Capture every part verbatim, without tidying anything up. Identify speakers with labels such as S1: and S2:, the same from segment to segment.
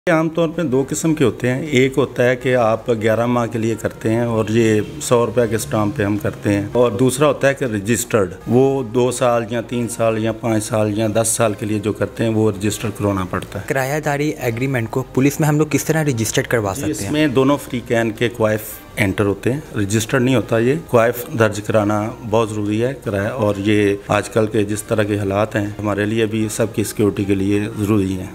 S1: आमतौर पे दो किस्म के होते हैं। एक होता है कि आप ग्यारह माह के लिए करते हैं और ये सौ रुपये के स्टाम्प पे हम करते हैं, और दूसरा होता है कि रजिस्टर्ड, वो दो साल या तीन साल या पाँच साल या दस साल के लिए जो करते हैं वो रजिस्टर करवाना पड़ता है।
S2: किरायादारी एग्रीमेंट को पुलिस में हम लोग किस तरह रजिस्टर्ड करवा सकते हैं?
S1: इसमें दोनों फ्री कैन के क्वाइफ एंटर होते हैं, रजिस्टर्ड नहीं होता। ये क्वाइफ दर्ज कराना बहुत ज़रूरी है किराया, और ये आजकल के जिस तरह के हालात हैं हमारे लिए भी सबकी सिक्योरिटी के लिए ज़रूरी है।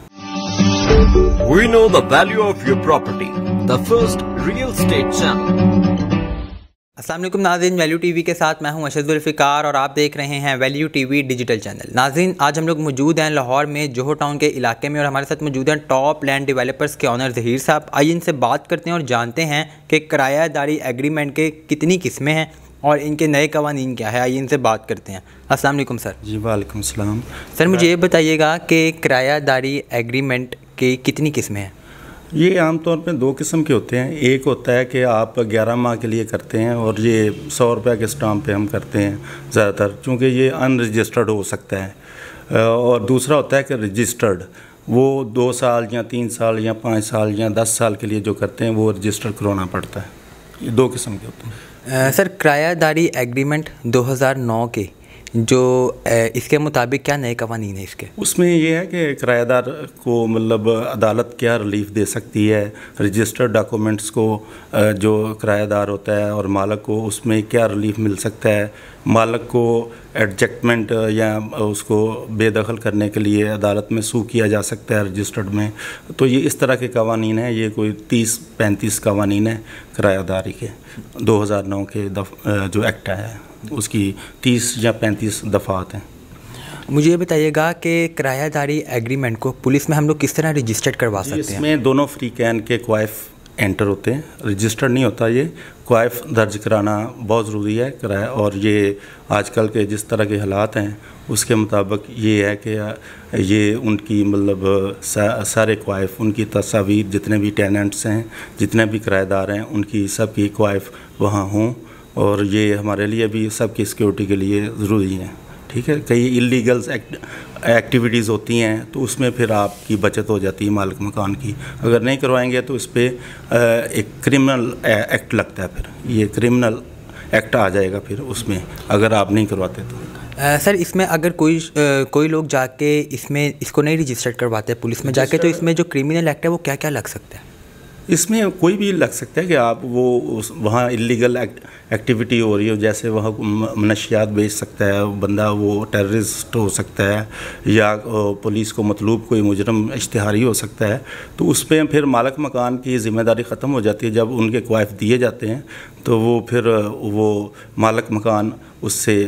S3: We know the value of your property. The first real estate channel.
S2: अस्सलाम वालेकुम नाज़रीन, वैल्यू टीवी के साथ मैं हूं अरशद ज़ुल्फ़िकार और आप देख रहे हैं वैल्यू टीवी डिजिटल चैनल। नाज़रीन, आज हम लोग मौजूद हैं लाहौर में जोहर टाउन के इलाके में, और हमारे साथ मौजूद हैं टॉप लैंड डेवलपर्स के ऑनर ज़हीर साहब। आइए इनसे बात करते हैं और जानते हैं कि किरायादारी एग्रीमेंट के कितनी किस्में हैं और इनके नए कवानीन क्या है। आइए इनसे बात करते हैं। अस्सलाम वालेकुम सर।
S1: जी वालेकुम सलाम।
S2: सर, मुझे ये बताइएगा कि किरायादारी एग्रीमेंट के कितनी किस्में हैं?
S1: ये आमतौर पे दो किस्म के होते हैं। एक होता है कि आप ग्यारह माह के लिए करते हैं और ये सौ रुपये के स्टाम्प पे हम करते हैं ज़्यादातर, चूँकि ये अनरजिस्टर्ड हो सकता है। और दूसरा होता है कि रजिस्टर्ड, वो दो साल या तीन साल या पाँच साल या दस साल के लिए जो करते हैं वो रजिस्टर करवाना पड़ता है। ये दो किस्म के होते हैं।
S2: आ, सर, किरायादारी एग्रीमेंट दो हज़ार नौ के जो इसके मुताबिक क्या नए कवानीन है इसके? उसमें
S1: ये है कि किराएदार को मतलब अदालत क्या रिलीफ दे सकती है, रजिस्टर्ड डॉक्यूमेंट्स को जो किराएदार होता है और मालिक को उसमें क्या रिलीफ मिल सकता है। मालिक को एडजस्टमेंट या उसको बेदखल करने के लिए अदालत में सू किया जा सकता है रजिस्टर्ड में। तो ये इस तरह के कवानीन हैं। ये कोई तीस पैंतीस कवानीन है किरायादारी के, दो हज़ार नौ के दफ जो एक्ट है उसकी तीस या पैंतीस दफ़ात हैं।
S2: मुझे ये बताइएगा कि किरायादारी एग्रीमेंट को पुलिस में हम लोग किस तरह रजिस्टर्ड करवा सकते हैं?
S1: इसमें दोनों फ्री कैन के क्वाइफ एंटर होते हैं, रजिस्टर्ड नहीं होता। ये क्वाइफ दर्ज कराना बहुत ज़रूरी है किराया, और ये आजकल के जिस तरह के हालात हैं उसके मुताबिक ये है कि ये उनकी मतलब सा, सारे क्वाइफ, उनकी तस्वीर, जितने भी टेनेंट्स हैं, जितने भी किराएदार हैं, उनकी सब की क्वाइफ वहाँ हों, और ये हमारे लिए भी सबकी सिक्योरिटी के लिए ज़रूरी है। ठीक है, कई इलीगल्स एक्ट एक्टिविटीज़ होती हैं तो उसमें फिर आपकी बचत हो जाती है मालिक मकान की। अगर नहीं करवाएंगे तो इस पर एक क्रिमिनल एक्ट लगता है, फिर ये क्रिमिनल एक्ट आ जाएगा फिर उसमें अगर आप नहीं करवाते तो।
S2: आ, सर, इसमें अगर कोई आ, कोई लोग जाके इसमें इसको नहीं रजिस्टर्ड करवाते पुलिस में जाके, तो इसमें जो क्रिमिनल एक्ट है वो क्या क्या लग सकता है?
S1: इसमें कोई भी लग सकता है कि आप वो उस वहाँ इलीगल एक्ट, एक्टिविटी हो रही हो, जैसे वहाँ मनशियात बेच सकता है बंदा, वो टेररिस्ट हो सकता है, या पुलिस को मतलूब कोई मुजरम इश्तिहारी हो सकता है। तो उस पर फिर मालिक मकान की ज़िम्मेदारी ख़त्म हो जाती है। जब उनके क्वाइफ दिए जाते हैं तो वो फिर वो मालिक मकान उससे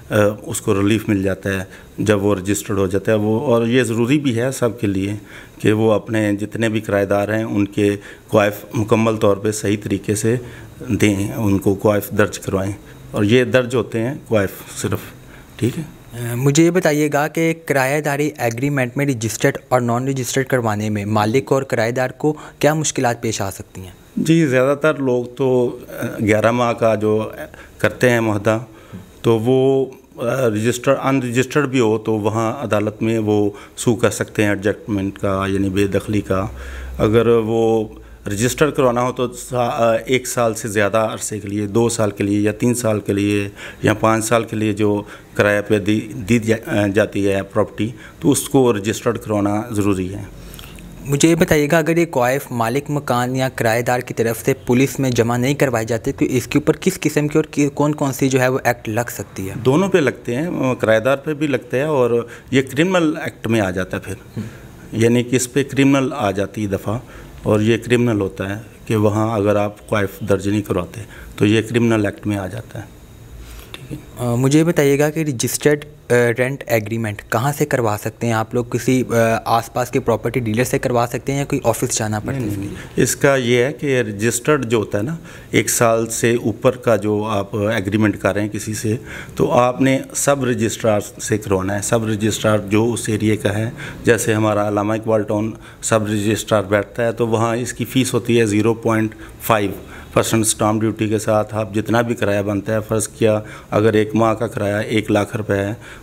S1: उसको रिलीफ मिल जाता है जब वो रजिस्टर्ड हो जाता है वो। और ये ज़रूरी भी है सब के लिए कि वो अपने जितने भी किराएदार हैं उनके क्वाइफ मुकम्मल तौर पे सही तरीके से दें, उनको क्वाइफ दर्ज करवाएं, और ये दर्ज होते हैं क्वाइफ सिर्फ। ठीक है,
S2: मुझे ये बताइएगा कि किरायादारी एग्रीमेंट में रजिस्टर्ड और नॉन रजिस्टर्ड करवाने में मालिक और किराएदार को क्या मुश्किलात पेश आ सकती हैं?
S1: जी, ज़्यादातर लोग तो ग्यारह माह का जो करते हैं मुहदा, तो वो रजिस्टर्ड अनरजिस्टर्ड भी हो तो वहाँ अदालत में वो सू कर सकते हैं एडजस्टमेंट का, यानी बेदखली का। अगर वो रजिस्टर करवाना हो तो एक साल से ज़्यादा अरसे के लिए, दो साल के लिए या तीन साल के लिए या पाँच साल के लिए जो किराए पे दी दी जा, जाती है प्रॉपर्टी, तो उसको रजिस्टर्ड करवाना ज़रूरी है।
S2: मुझे ये बताइएगा, अगर ये क्वाइफ मालिक मकान या किराएदार की तरफ से पुलिस में जमा नहीं करवाए जाते तो इसके ऊपर किस किस्म की और कौन कौन सी जो है वो एक्ट लग सकती है?
S1: दोनों पे लगते हैं, किराएदार पे भी लगते हैं और ये क्रिमिनल एक्ट में आ जाता है फिर, यानी कि इस पर क्रिमिनल आ जाती है दफ़ा, और ये क्रिमिनल होता है कि वहाँ अगर आप क्वाइफ दर्ज नहीं करवाते तो ये क्रिमिनल एक्ट में आ जाता है। ठीक है,
S2: मुझे ये बताइएगा कि रजिस्टर्ड रेंट एग्रीमेंट कहाँ से करवा सकते हैं आप लोग? किसी आसपास के प्रॉपर्टी डीलर से करवा सकते हैं या कोई ऑफिस जाना पड़ता है?
S1: इसका ये है कि रजिस्टर्ड जो होता है ना, एक साल से ऊपर का जो आप एग्रीमेंट कर रहे हैं किसी से, तो आपने सब रजिस्ट्रार से करवाना है। सब रजिस्ट्रार जो उस एरिए का है, जैसे हमारा Allama Iqbal town sub registrar बैठता है, तो वहाँ इसकी फ़ीस होती है zero point five percent stamp duty के साथ। आप जितना भी किराया बनता है, फ़र्ज़ किया अगर एक माह का किराया एक लाख रुपए है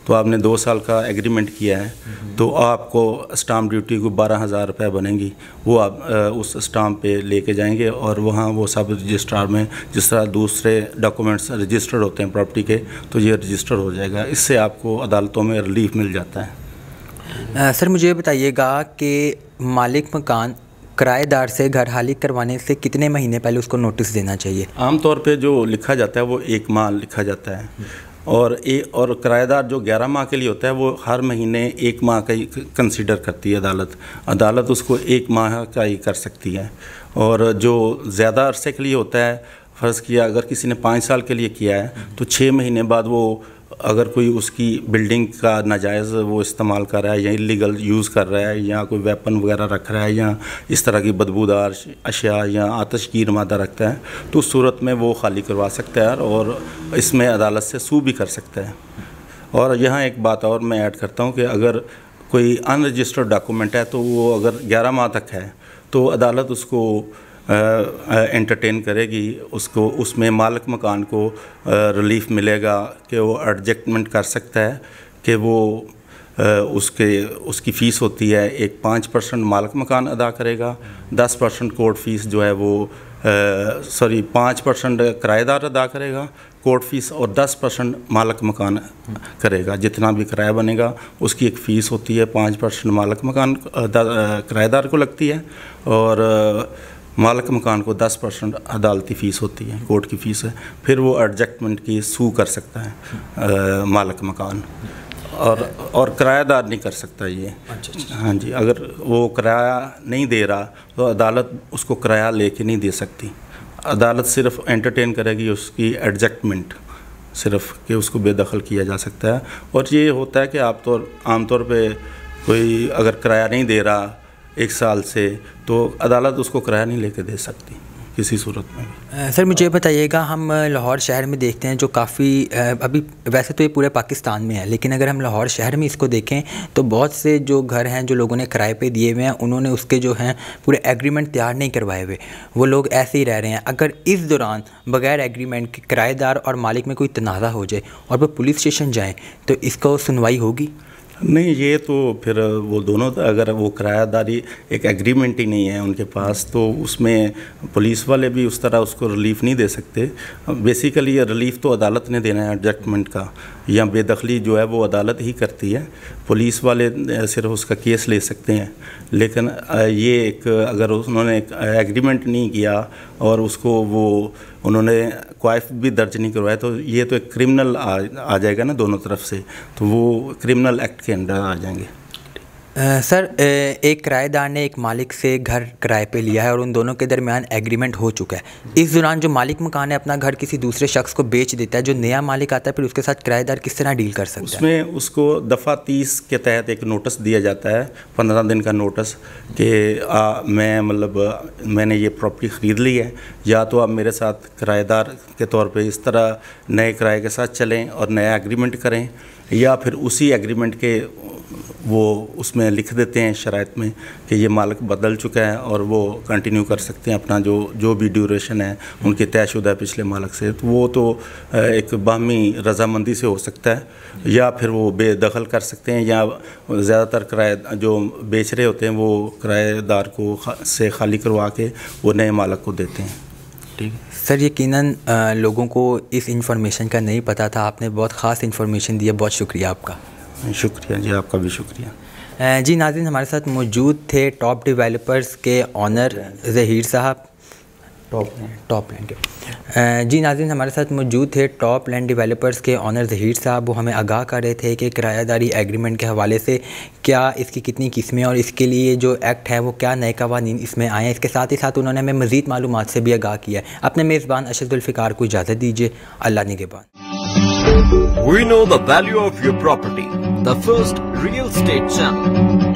S1: तो आपने दो साल का एग्रीमेंट किया है, तो आपको स्टाम्प ड्यूटी को बारह हज़ार रुपये बनेगी, वो आप उस स्टाम्प पे लेके जाएंगे और वहाँ वो सब रजिस्ट्रार में जिस तरह दूसरे डॉक्यूमेंट्स रजिस्टर्ड होते हैं प्रॉपर्टी के, तो ये रजिस्टर हो जाएगा। इससे आपको अदालतों में रिलीफ मिल जाता है।
S2: आ, सर मुझे बताइएगा कि मालिक मकान किराएदार से घर खाली करवाने से कितने महीने पहले उसको नोटिस देना चाहिए?
S1: आमतौर पे जो लिखा जाता है वो एक माह लिखा जाता है, और ए और किराएदार जो ग्यारह माह के लिए होता है वो हर महीने एक माह का ही कंसीडर करती है अदालत। अदालत उसको एक माह का ही कर सकती है। और जो ज़्यादा अरसे के लिए होता है, फ़र्ज़ किया अगर किसी ने पाँच साल के लिए किया है तो छः महीने बाद वो अगर कोई उसकी बिल्डिंग का नाजायज़ वो इस्तेमाल कर रहा है या इलीगल यूज़ कर रहा है या कोई वेपन वगैरह रख रहा है या इस तरह की बदबूदार अशिया या आतशगीर मादा रखता है, तो उस सूरत में वो खाली करवा सकता है और इसमें अदालत से सू भी कर सकता है। और यहाँ एक बात और मैं ऐड करता हूँ कि अगर कोई अनरजिस्टर्ड डॉक्यूमेंट है तो वो अगर ग्यारह माह तक है तो अदालत उसको एंटरटेन करेगी, उसको उसमें मालिक मकान को रिलीफ मिलेगा कि वो एडजस्टमेंट कर सकता है कि वो आ, उसके उसकी फ़ीस होती है एक पाँच परसेंट मालिक मकान अदा करेगा, दस परसेंट कोर्ट फीस जो है वो सॉरी पाँच परसेंट किराएदार अदा करेगा कोर्ट फीस, और दस परसेंट मालिक मकान करेगा। जितना भी किराया बनेगा उसकी एक फ़ीस होती है, पाँच परसेंट मालिक मकान किराएदार को लगती है और मालिक मकान को दस परसेंट अदालती फ़ीस होती है, कोर्ट की फ़ीस है। फिर वो एडजस्टमेंट की सू कर सकता है आ, मालिक मकान, और और किराएदार नहीं कर सकता ये। अच्छा। हाँ जी, अगर वो किराया नहीं दे रहा तो अदालत उसको किराया लेके नहीं दे सकती। अदालत सिर्फ एंटरटेन करेगी उसकी एडजस्टमेंट, सिर्फ कि उसको बेदखल किया जा सकता है। और ये होता है कि आप तो आमतौर पे कोई अगर किराया नहीं दे रहा एक साल से तो अदालत उसको किराया नहीं लेके दे सकती किसी सूरत में भी।
S2: सर मुझे बताइएगा, हम लाहौर शहर में देखते हैं जो काफ़ी अभी वैसे तो ये पूरे पाकिस्तान में है, लेकिन अगर हम लाहौर शहर में इसको देखें तो बहुत से जो घर हैं जो लोगों ने किराए पे दिए हुए हैं उन्होंने उसके जो हैं पूरे एग्रीमेंट तैयार नहीं करवाए हुए, वो लोग ऐसे ही रह रहे हैं। अगर इस दौरान बगैर एग्रीमेंट के किराएदार और मालिक में कोई तनाज़ा हो जाए और वो पुलिस स्टेशन जाएँ तो इसको सुनवाई होगी?
S1: नहीं, ये तो फिर वो दोनों, अगर वो किरायादारी एक एग्रीमेंट ही नहीं है उनके पास तो उसमें पुलिस वाले भी उस तरह उसको रिलीफ नहीं दे सकते। बेसिकली ये रिलीफ तो अदालत ने देना है एडजस्टमेंट का, या बेदखली जो है वो अदालत ही करती है। पुलिस वाले सिर्फ उसका केस ले सकते हैं, लेकिन ये एक अगर उन्होंने एक एग्रीमेंट नहीं किया और उसको वो उन्होंने क्वाइफ भी दर्ज नहीं करवाया तो ये तो एक क्रिमिनल आ, आ जाएगा ना दोनों तरफ से, तो वो क्रिमिनल एक्ट के अंडर आ जाएंगे।
S2: आ, सर एक किराएदार ने एक मालिक से घर किराए पे लिया है और उन दोनों के दरमियान एग्रीमेंट हो चुका है। इस दौरान जो मालिक मकान है अपना घर किसी दूसरे शख्स को बेच देता है, जो नया मालिक आता है फिर उसके साथ किराएदार किस तरह डील कर सकता है?
S1: उसमें उसको दफ़ा तीस के तहत एक नोटिस दिया जाता है, पंद्रह दिन का नोटिस कि मैं मतलब मैंने ये प्रॉपर्टी ख़रीद ली है, या तो आप मेरे साथ किराएदार के तौर पर इस तरह नए किराए के साथ चलें और नया एग्रीमेंट करें, या फिर उसी एग्रीमेंट के वो उसमें लिख देते हैं शराइत में कि ये मालिक बदल चुका है और वो कंटिन्यू कर सकते हैं अपना जो जो भी ड्यूरेशन है उनकी तयशुदा पिछले मालिक से। तो वो तो एक बाहमी रजामंदी से हो सकता है, या फिर वो बेदखल कर सकते हैं, या ज़्यादातर किराए जो बेच रहे होते हैं वो किराएदार को खा, से खाली करवा के वो नए मालिक को देते हैं। ठीक है
S2: सर, यकीनन लोगों को इस इंफॉर्मेशन का नहीं पता था, आपने बहुत ख़ास इंफॉर्मेशन दी है, बहुत शुक्रिया आपका।
S1: शुक्रिया जी, आपका भी शुक्रिया।
S2: जी नाज़रीन, हमारे साथ मौजूद थे टॉप डेवलपर्स के ऑनर ज़हीर साहब, टॉप टॉप लैंड के जी नाज़रीन हमारे साथ मौजूद थे टॉप लैंड डेवलपर्स के ऑनर ज़हीर साहब। वो हमें आगाह कर रहे थे कि किरायादारी एग्रीमेंट के हवाले से क्या इसकी कितनी किस्में और इसके लिए जो एक्ट है वो क्या नए कवानीन इसमें आए हैं। इसके साथ ही साथ उन्होंने हमें मज़ीद मालूमात से भी आगाह किया है। अपने मेज़बान अशद जुल्फ़िकार को इजाज़त दीजिए। अल्लाह निगहबान।
S3: We know the value of your property. The first real estate channel.